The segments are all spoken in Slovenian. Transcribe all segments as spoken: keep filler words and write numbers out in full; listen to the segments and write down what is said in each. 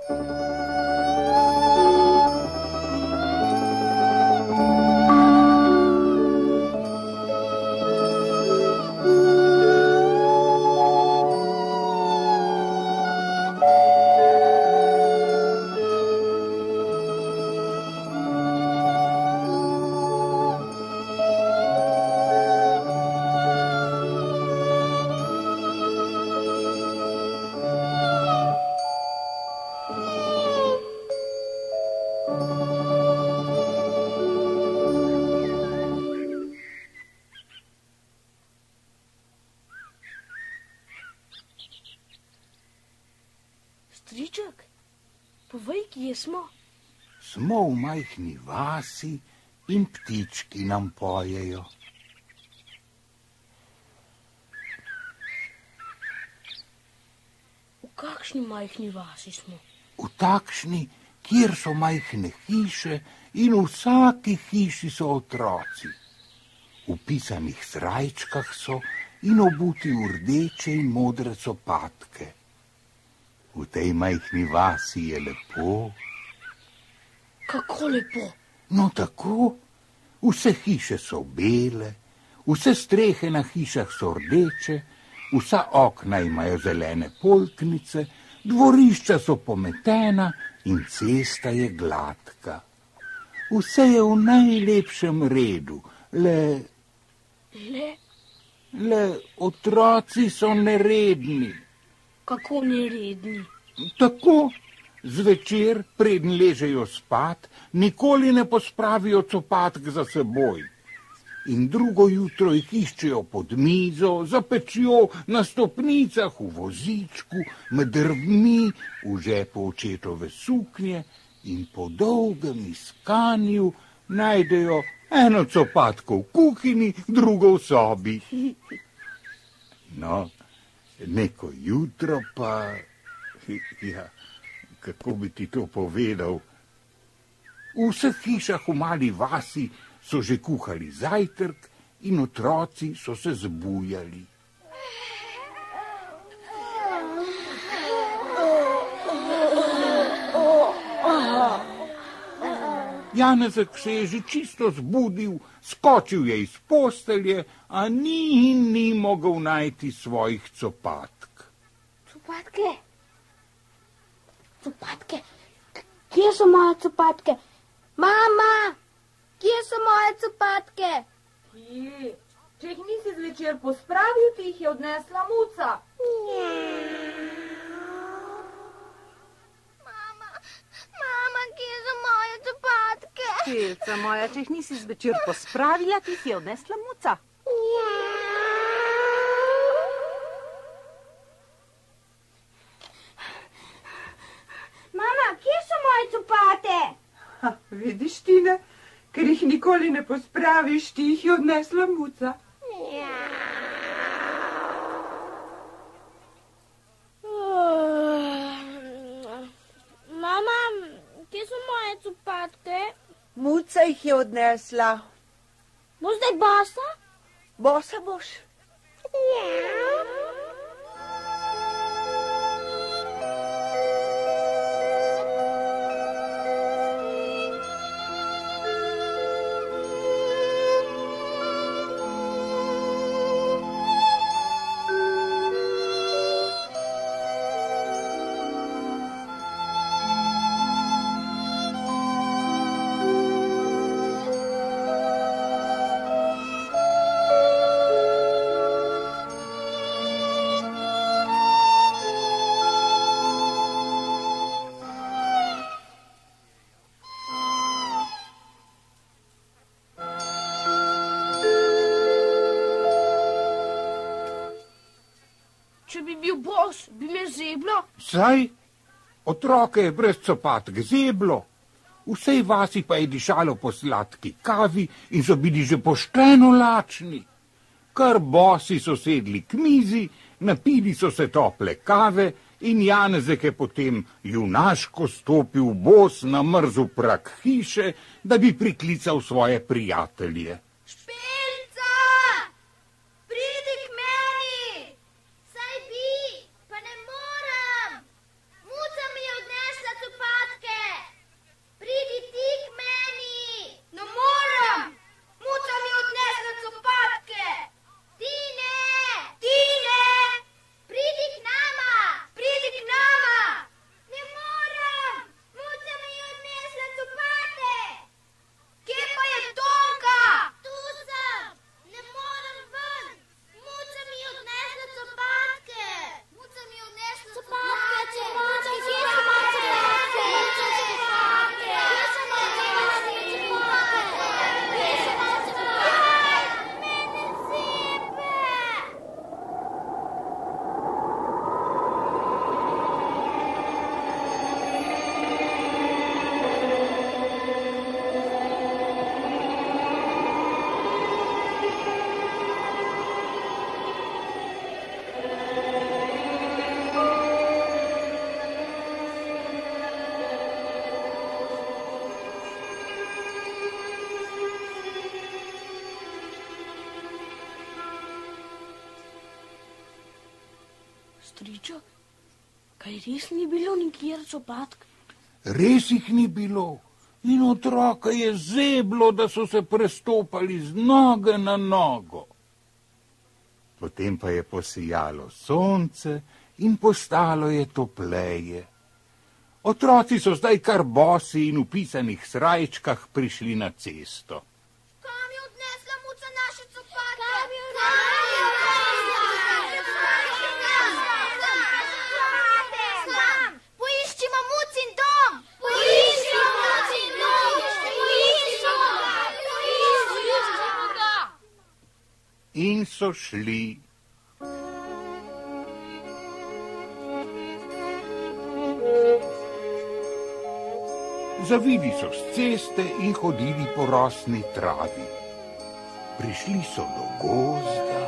Striček, povej, kje smo? Smo v majhni vasi in ptički nam pojejo. V kakšni majhni vasi smo? V takšni, kjer so majhne hiše in v vsaki hiši so otroci. V pisanih srajčkah so in obuti v rdeče in modre copatke. V tej majhni vasi je lepo. Kako lepo? No tako, vse hiše so bele, vse strehe na hišah so rdeče, vsa okna imajo zelene polknice, dvorišča so pometena in cesta je gladka. Vse je v najlepšem redu, le... Le? Le otroci so neredni. Kako neredni? Tako, zvečer, preden ležejo spat, nikoli ne pospravijo copatk za seboj. In drugo jutro jih iščejo pod mizo, za pečjo, na stopnicah, v vozičku, med drvmi, v žepu očetove suknje in po dolgem iskanju najdejo eno copatko v kuhinji, drugo v sobi. No, neko jutro pa, ja, kako bi ti to povedal, v vseh hišah v mali vasi so že kuhali zajtrk in otroci so se zbujali. Janezek se je že čisto zbudil, skočil je iz postelje, a ni in ni mogel najti svojih copatk. Copatke? Copatke? Kje so moje copatke? Mama, kje so moje copatke? Kje? Če jih nisi zvečer pospravil, ti jih je odnesla muca. Mama, kje so moje copatke? Čelca moja, če jih nisi zvečer pospravila, ti jih je odnesla muca. Mama, kje so moje copate? Ha, vidiš, Tine, ker jih nikoli ne pospraviš, ti jih je odnesla muca. Mama, kje so moje copatke? Muca jih je odnesla. Bo zdaj bosa? Bosa boš. Če bi bil bos, bi me zeblo. Saj, otroke je brez copatk zeblo. V vsej vasi pa je dišalo po sladki kavi in so bili že pošteno lačni. Kar bosi so sedli k mizi, napili so se tople kave in Janezek je potem junaško stopil bos na mrzu prak hiše, da bi priklical svoje prijatelje. Špilca! Pridi k meni! Saj bi, pa ne moram! Muca mi je odnesla stričo, kaj res ni bilo nikjer copatk? Res jih ni bilo in otroka je zeblo, da so se prestopali z noge na nogo. Potem pa je posijalo sonce in postalo je topleje. Otroci so zdaj kar bosi in v pisanih srajčkah prišli na cesto. Kam je odnesla muca naše copatke? Kam je odnesla? Poiščimo mucin dom! Poiščimo mucin dom! Poiščimo ga! Poiščimo ga! In so šli. Zavili so s ceste in hodili po rosni travi. Prišli so do gozda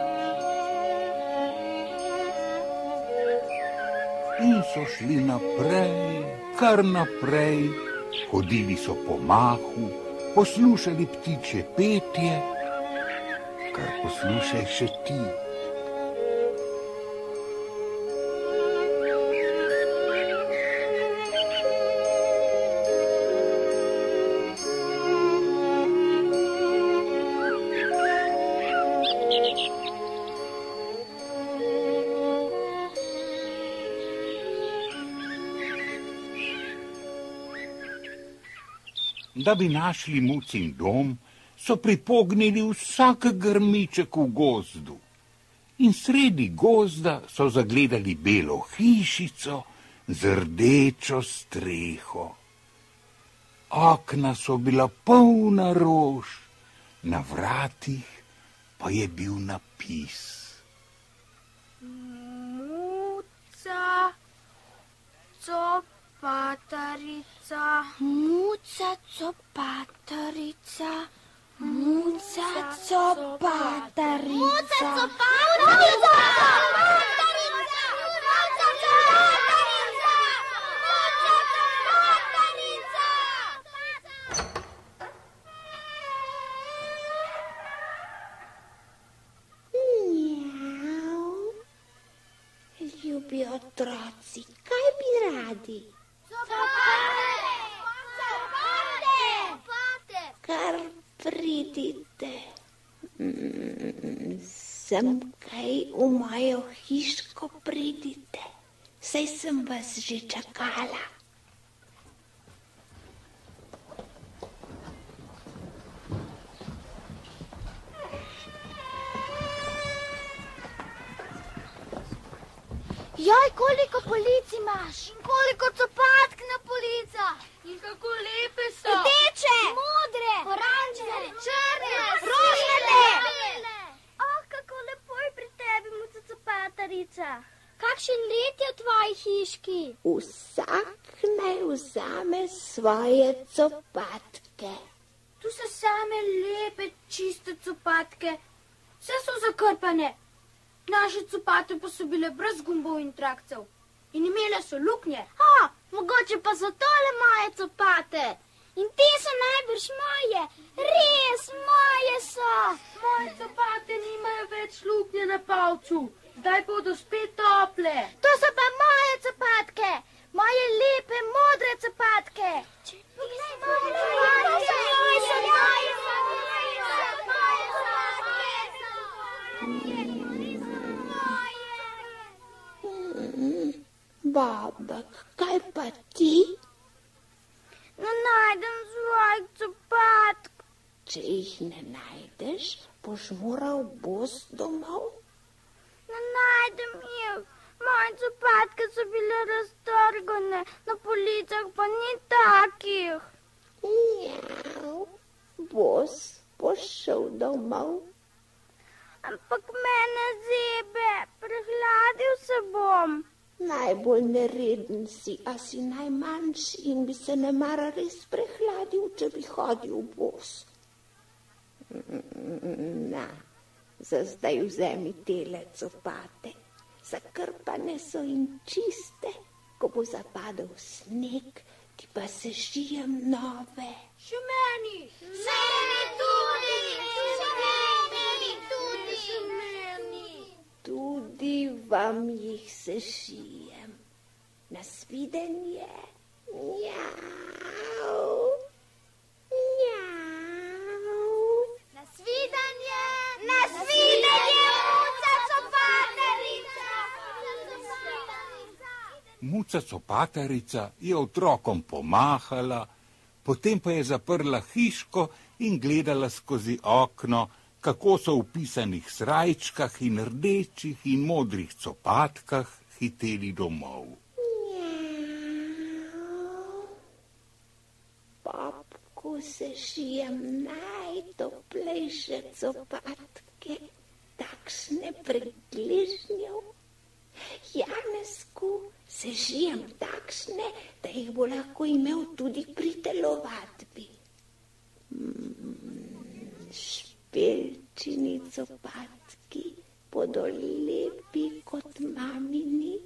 in so šli naprej, kar naprej. Hodili so po mahu, poslušali ptičje petje, kar poslušaj še ti. Da bi našli mucin dom, so pripognili vsak grmiček v gozdu. In sredi gozda so zagledali belo hišico z rdečo streho. Okna so bila polna rož, na vratih pa je bil napis. Muca, copatarica. Muca copatarica, muca copatarica. Muca copatarica! Ljubi otroci, kaj bi radi? Kar pridite mm, sem kaj v mojo hiško pridite, saj sem vas že čakala. Jaj, koliko polic imaš? In koliko copatk na policah? In kako lepe so. Rdeče, modre, oranžne, črne, rožnate. Oh, kako lepo je pri tebi, muca copatarica. Kakšen let je v tvoji hiški? Vsak naj vzame svoje copatke. Tu so same lepe, čiste copatke. Vse so zakrpane. Naše copate pa so bile brez gumbov in trakcev. In imele so luknje. A, mogoče pa so tole moje copate. In te so najbrž moje. Res, moje so. Moje copate nimajo več luknje na palcu. Zdaj bodo spet tople. To so pa moje copatke. Moje lepe, modre copatke. Poglej, moje copatke. Moje so, moje so, moje so, moje so, moje so. Babek, kaj pa ti? Ne najdem svojih copatk. Če jih ne najdeš, boš moral bos domov. Ne najdem jih. Moje copatke so bile raztrgane, na policah pa ni takih. Njau, bos boš šel domov. Ampak mene zebe, prehladil se bom. Najbolj nereden si, a si najmanjši in bi se nemara res prehladil, če bi hodil bos. Na, za zdaj vzemi tele copate. Zakrpane so in čiste, ko bo zapadel sneg, ti pa se šijem nove. Še meni. Meni tudi, še meni tudi. Še meni. Tudi vam jih sešijem. Nasvidenje. Njau. Njau. Nasvidenje. Nasvidenje, Muca Copaterica. Muca Copaterica je otrokom pomahala, potem pa je zaprla hiško in gledala skozi okno, kako so v pisanih srajčkah in rdečih in modrih copatkah hiteli domov. Babku sešijem najtoplejše copatke, takšne pregližnjev. Janezku sešijem takšne, da jih bo lahko imel tudi pri telovadbi. Mm, špelčini copatki bodo lepi kot mamini.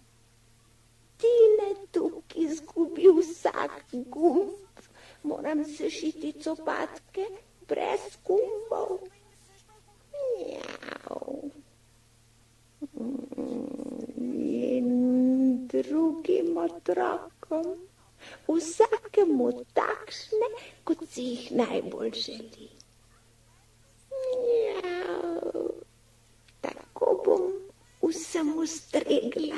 Tine tukaj izgubi vsak gumb. Moram sešiti copatke brez gumbov. Njau. In drugim otrokom, vsakemu takšne, kot si jih najbolj želi. Njau. Tako bom vsem ustregla.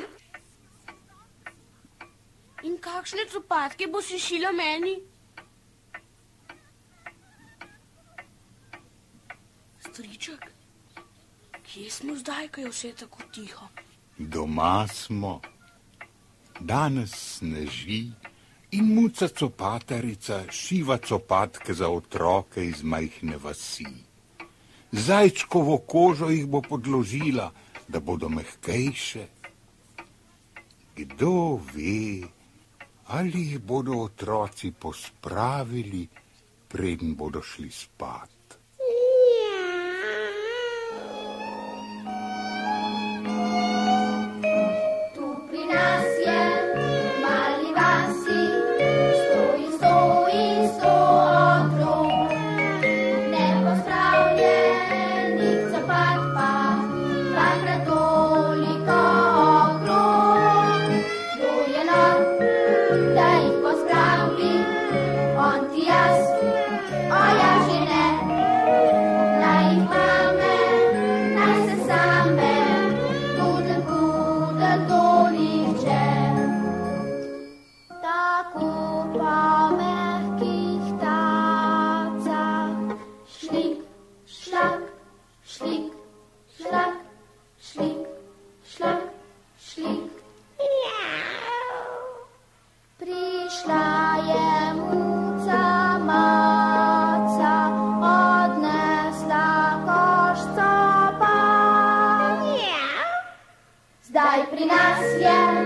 In kakšne copatke bo sešila meni? Striček, kje smo zdaj, ko je vse tako tiho? Doma smo. Danes sneži in Muca Copaterica šiva copatke za otroke iz majhne vasi. Zajčkovo kožo jih bo podložila, da bodo mehkejše. Kdo ve, ali jih bodo otroci pospravili, preden bodo šli spat. Zdaj pri nas je